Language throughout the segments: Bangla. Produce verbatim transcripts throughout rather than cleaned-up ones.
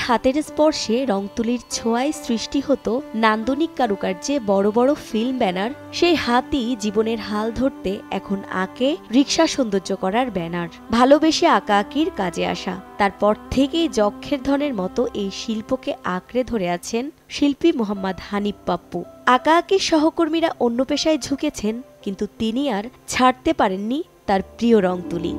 হাতের স্পর্শে রংতুলির ছোঁয়ায় সৃষ্টি হতো নান্দনিক কারুকার্যে বড় বড় ফিল্ম ব্যানার। সেই হাতই জীবনের হাল ধরতে এখন আঁকে রিকশা সৌন্দর্য করার ব্যানার। ভালোবেসে আঁকা আঁকির কাজে আসা, তারপর থেকেই যক্ষের ধনের মতো এই শিল্পকে আঁকড়ে ধরে আছেন শিল্পী মোহাম্মদ হানিফ পাপ্পু। আঁকা আঁকির সহকর্মীরা অন্য পেশায় ঝুঁকেছেন, কিন্তু তিনি আর ছাড়তে পারেননি তার প্রিয় রংতুলি।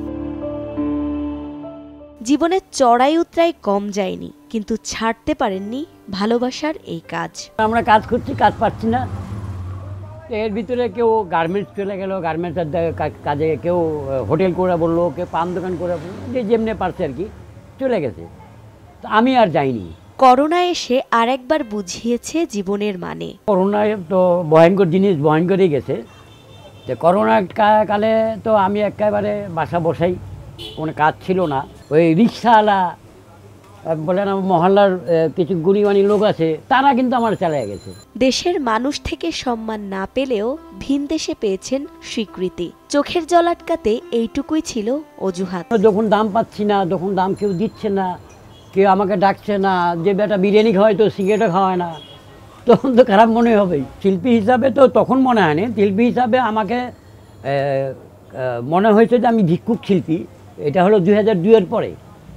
জীবনের চড়াই উতরাই কম যায়নি, কিন্তু ছাড়তে পারেননি ভালোবাসার এই কাজ। আমরা কাজ করছি, কাজ পাচ্ছি না। এর ভিতরে কেউ গার্মেন্টস চলে গেল, গার্মেন্টসের কাজে কেউ হোটেল করে বললো, কেউ পান দোকান করে বললো, যে যেমনি পারছে আর কি চলে গেছে। তো আমি আর যাইনি। করোনা এসে আর একবার বুঝিয়েছে জীবনের মানে। করোনায় তো ভয়ঙ্কর জিনিস, ভয়ঙ্করই গেছে। তো করোনার কালে তো আমি একেবারে বাসা বসাই, কোনো কাজ ছিল না। ওই রিক্সাওয়ালা বলে না, মহল্লার কিছু গুণীমানী লোক আছে, তারা কিন্তু আমার চালিয়ে গেছে। দেশের মানুষ থেকে সম্মান না পেলেও ভিন দেশে পেয়েছেন স্বীকৃতি। চোখের জল আটকাতে এইটুকুই ছিল অজুহাত। যখন দাম পাচ্ছি না, যখন দাম কেউ দিচ্ছে না, কেউ আমাকে ডাকছে না, যে বেটা বিরিয়ানি খাওয়ায় তো সিগারেটও খাওয়ায় না, তখন তো খারাপ মনে হবেই। শিল্পী হিসাবে তো তখন মনে হয়নি, শিল্পী হিসাবে আমাকে মনে হয়েছে যে আমি ভিক্ষুক শিল্পী। এটা হলো দুই হাজার দুইয়ের পরে,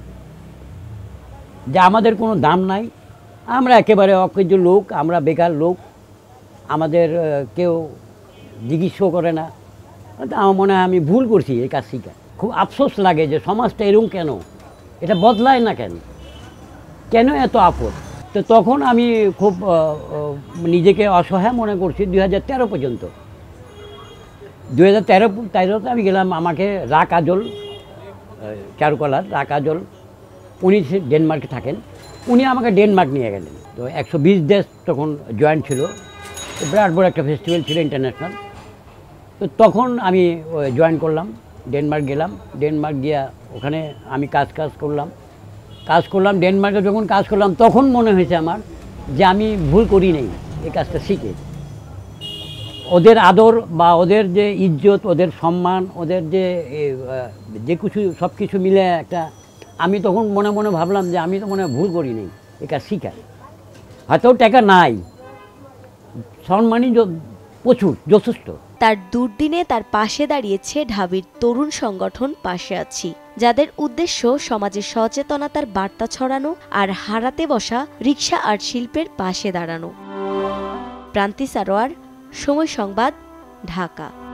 যে আমাদের কোনো দাম নাই, আমরা একেবারে অকেজ লোক, আমরা বেকার লোক, আমাদের কেউ জিজ্ঞেসও করে না। আমার মনে হয় আমি ভুল করছি এই কাজ শিখা। খুব আফসোস লাগে যে সমাজটা এরকম কেন, এটা বদলায় না কেন, কেন এত আপদ। তো তখন আমি খুব নিজেকে অসহায় মনে করছি দুই হাজার তেরো পর্যন্ত। দুই হাজার তেরো তেরোতে আমি গেলাম, আমাকে রা কাজল, চারুকলার রা কাজল, উনি ডেনমার্কে থাকেন, উনি আমাকে ডেনমার্ক নিয়ে গেলেন। তো একশো বিশ দেশ তখন জয়েন্ট ছিল, বিরাট বড় একটা ফেস্টিভ্যাল ছিল ইন্টারন্যাশনাল। তো তখন আমি জয়েন করলাম, ডেনমার্ক গেলাম। ডেনমার্ক গিয়া ওখানে আমি কাজ কাজ করলাম কাজ করলাম ডেনমার্কে যখন কাজ করলাম, তখন মনে হয়েছে আমার যে আমি ভুল করি নেই এই কাজটা শিখে। ওদের আদর বা ওদের যে ইজ্জত, ওদের সম্মান, ওদের যে যে কিছু সব কিছু মিলে একটা, আমি তখন মনে মনে ভাবলাম যে আমি তো মনে ভুল করি নেই এই কাজ শিখা। হয়তো টাকা নাই, সম্মানই প্রচুর, যথেষ্ট। তার দুর্দিনে তার পাশে দাঁড়িয়েছে ঢাবির তরুণ সংগঠন পাশে আছি, যাদের উদ্দেশ্য সমাজে সচেতনতার বার্তা ছড়ানো আর হারাতে বসা রিকশা আর্ট শিল্পের পাশে দাঁড়ানো। প্রান্তি সারোয়ার, সময় সংবাদ, ঢাকা।